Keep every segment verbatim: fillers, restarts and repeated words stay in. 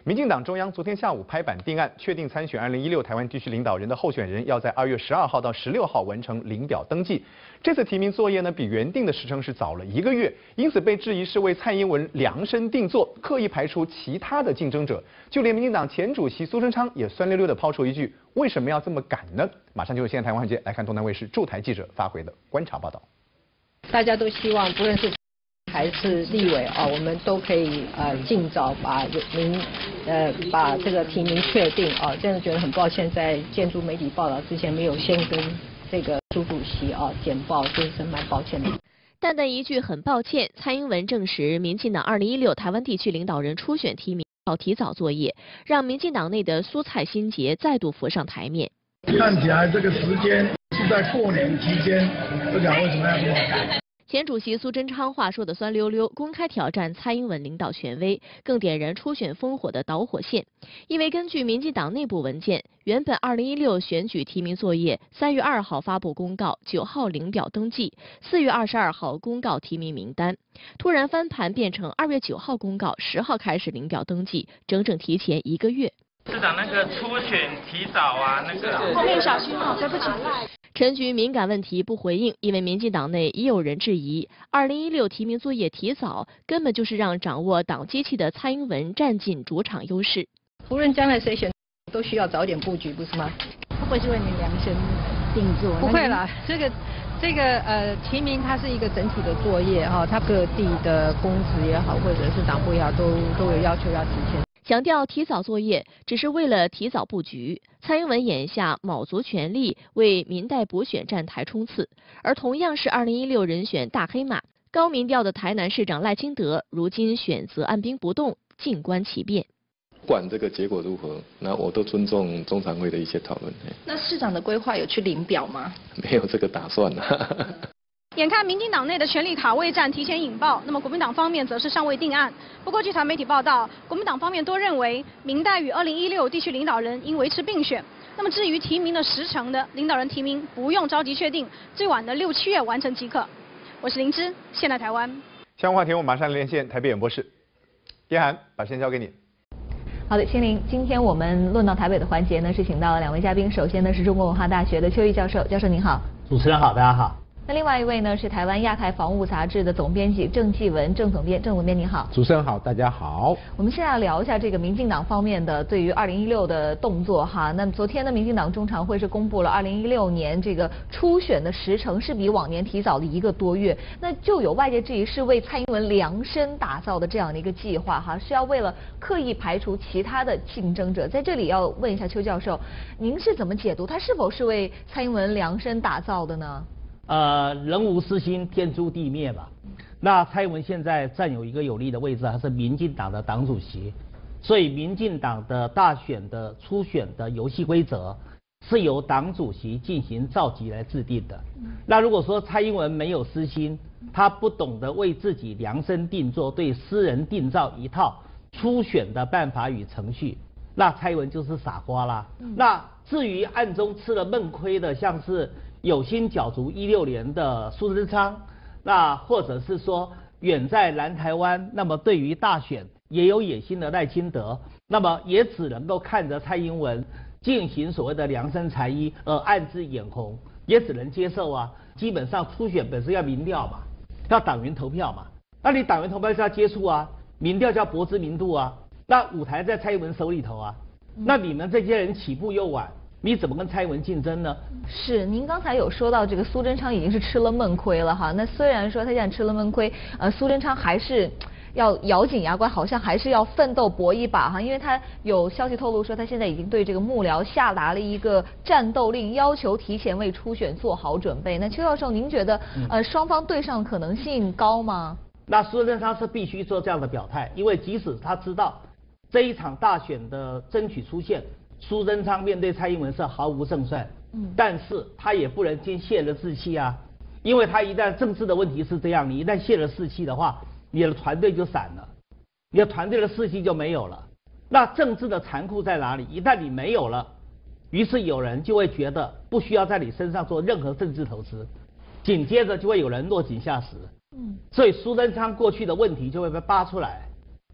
民进党中央昨天下午拍板定案，确定参选二零一六台湾地区领导人的候选人要在二月十二号到十六号完成领表登记。这次提名作业呢，比原定的时程是早了一个月，因此被质疑是为蔡英文量身定做，刻意排除其他的竞争者。就连民进党前主席苏贞昌也酸溜溜地抛出一句：“为什么要这么赶呢？”马上就由现在台湾环节来看东南卫视驻台记者发回的观察报道。 大家都希望，不论是还是立委啊，我们都可以呃尽早把名呃把这个提名确定啊。真的觉得很抱歉，在建筑媒体报道之前没有先跟这个苏主席啊简报，真是蛮抱歉的。 淡淡一句很抱歉，蔡英文证实，民进党二零一六台湾地区领导人初选提名要提早作业，让民进党内的苏蔡心结再度浮上台面。 看起来这个时间是在过年期间，不讲为什么要这么赶。 前主席苏贞昌话说的酸溜溜，公开挑战蔡英文领导权威，更点燃初选烽火的导火线。因为根据民进党内部文件，原本二零一六选举提名作业三月二号发布公告，九号领表登记，四月二十二号公告提名名单，突然翻盘变成二月九号公告，十号开始领表登记，整整提前一个月。 市长那个初选提早啊，那个后面小心哦，对不起。 陈菊敏感问题不回应，因为民进党内已有人质疑，二零一六提名作业提早，根本就是让掌握党机器的蔡英文占尽主场优势。 无论将来谁选，都需要早点布局，不是吗？ 会不会是为你量身定做？ 不会啦，这个这个呃提名它是一个整体的作业哈，它各地的公职也好，或者是党部也好，都都有要求要提前。 强调提早作业只是为了提早布局，蔡英文眼下卯足全力为民代补选站台冲刺，而同样是二零一六人选大黑马，高民调的台南市长赖清德，如今选择按兵不动，静观其变。 不管这个结果如何，那我都尊重中常会的一些讨论。 那市长的规划有去领表吗？ 没有这个打算啊。 眼看民进党内的权力卡位战提前引爆，那么国民党方面则是尚未定案。不过，据台媒体报道，国民党方面都认为，民代与二零一六地区领导人应维持并选。那么，至于提名的时程的领导人提名，不用着急确定，最晚的六七月完成即可。我是林芝，现在台湾。 相关话题我们马上连线台北演播室，叶涵，把时间交给你。 好的，心凌，今天我们论到台北的环节呢，是请到了两位嘉宾，首先呢是中国文化大学的邱毅教授，教授您好。 主持人好，大家好。 那另外一位呢是台湾亚太防务杂志的总编辑郑继文，郑总编，郑总编您好。 主持人好，大家好。 我们现在聊一下这个民进党方面的对于二零一六的动作哈。那么昨天呢，民进党中常会是公布了二零一六年这个初选的时程是比往年提早了一个多月，那就有外界质疑是为蔡英文量身打造的这样的一个计划哈，是要为了刻意排除其他的竞争者。在这里要问一下邱教授，您是怎么解读他是否是为蔡英文量身打造的呢？ 呃，人无私心，天诛地灭吧。那蔡英文现在占有一个有利的位置，他是民进党的党主席，所以民进党的大选的初选的游戏规则是由党主席进行召集来制定的。那如果说蔡英文没有私心，他不懂得为自己量身定做，对私人定造一套初选的办法与程序，那蔡英文就是傻瓜啦。嗯、那至于暗中吃了闷亏的，像是有心角逐一六年的苏贞昌，那或者是说远在南台湾，那么对于大选也有野心的赖清德，那么也只能够看着蔡英文进行所谓的量身裁衣而暗自眼红，也只能接受啊。基本上初选本身要民调嘛，要党员投票嘛，那你党员投票是要接触啊，民调叫博知名度啊，那舞台在蔡英文手里头啊，那你们这些人起步又晚，你怎么跟蔡英文竞争呢？ 是，您刚才有说到这个苏贞昌已经是吃了闷亏了哈。那虽然说他现在吃了闷亏，呃，苏贞昌还是要咬紧牙关，好像还是要奋斗搏一把哈。因为他有消息透露说，他现在已经对这个幕僚下达了一个战斗令，要求提前为初选做好准备。那邱教授，您觉得呃双方对上可能性高吗？ 那苏贞昌是必须做这样的表态，因为即使他知道这一场大选的争取出现，苏贞昌面对蔡英文是毫无胜算，嗯，但是他也不能先泄了士气啊，因为他一旦政治的问题是这样，你一旦泄了士气的话，你的团队就散了，你的团队的士气就没有了。那政治的残酷在哪里？一旦你没有了，于是有人就会觉得不需要在你身上做任何政治投资，紧接着就会有人落井下石。嗯，所以苏贞昌过去的问题就会被扒出来。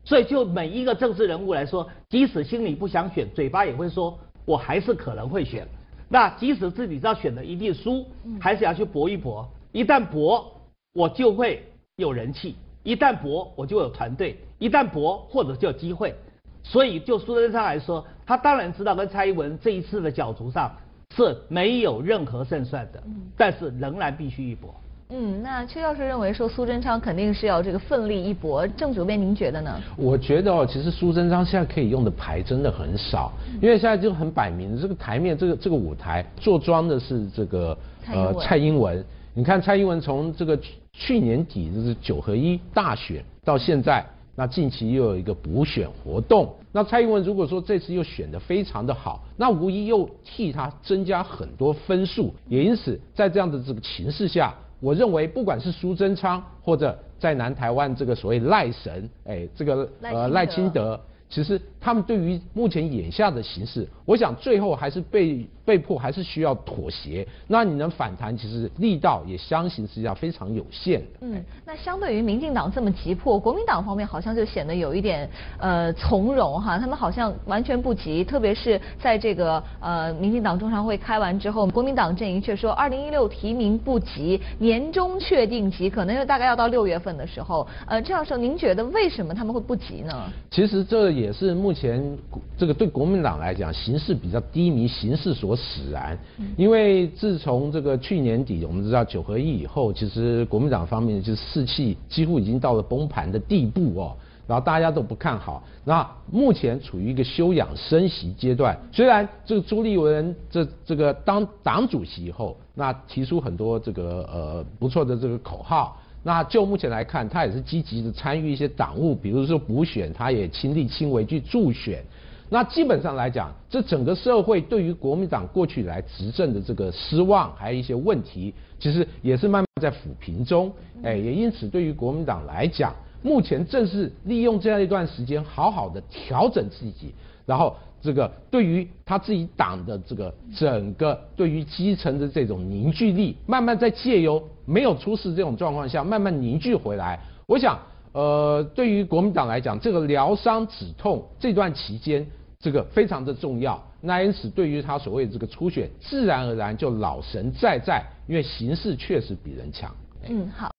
所以就每一个政治人物来说，即使心里不想选，嘴巴也会说我还是可能会选。那即使自己知道选的一定输，还是要去搏一搏。一旦搏，我就会有人气；一旦搏，我就有团队；一旦搏，或者就有机会。所以就苏贞昌来说，他当然知道跟蔡英文这一次的角逐上是没有任何胜算的，但是仍然必须一搏。 嗯，那邱教授认为说苏贞昌肯定是要这个奋力一搏，郑主编您觉得呢？ 我觉得哦，其实苏贞昌现在可以用的牌真的很少，因为现在就很摆明这个台面，这个这个舞台坐庄的是这个呃蔡英文。你看蔡英文从这个去年底就是九合一大选到现在，那近期又有一个补选活动。那蔡英文如果说这次又选得非常的好，那无疑又替他增加很多分数，也因此在这样的这个情势下，我认为不管是苏贞昌或者在南台湾这个所谓赖神，哎，这个呃赖清德，其实他们对于目前眼下的形势，我想最后还是被被迫还是需要妥协。那你能反弹，其实力道也相形之下非常有限的。 嗯，那相对于民进党这么急迫，国民党方面好像就显得有一点呃从容哈，他们好像完全不急，特别是在这个呃民进党中常会开完之后，国民党阵营却说二零一六提名不急，年终确定急，可能就大概要到六月份的时候。呃，郑教授，您觉得为什么他们会不急呢？ 其实这也是目前这个对国民党来讲形势比较低迷，形势所使然。因为自从这个去年底我们知道九合一以后，其实国民党方面就是士气几乎已经到了崩盘的地步哦，然后大家都不看好。那目前处于一个休养生息阶段，虽然这个朱立伦这这个当党主席以后，那提出很多这个呃不错的这个口号。那就目前来看，他也是积极的参与一些党务，比如说补选，他也亲力亲为去助选。那基本上来讲，这整个社会对于国民党过去以来执政的这个失望，还有一些问题，其实也是慢慢在抚平中。哎，也因此对于国民党来讲，目前正是利用这样一段时间，好好的调整自己，然后这个对于他自己党的这个整个对于基层的这种凝聚力，慢慢在借由没有出事这种状况下，慢慢凝聚回来。我想，呃，对于国民党来讲，这个疗伤止痛这段期间，这个非常的重要。那因此，对于他所谓这个初选，自然而然就老神在在，因为形势确实比人强。 嗯，好。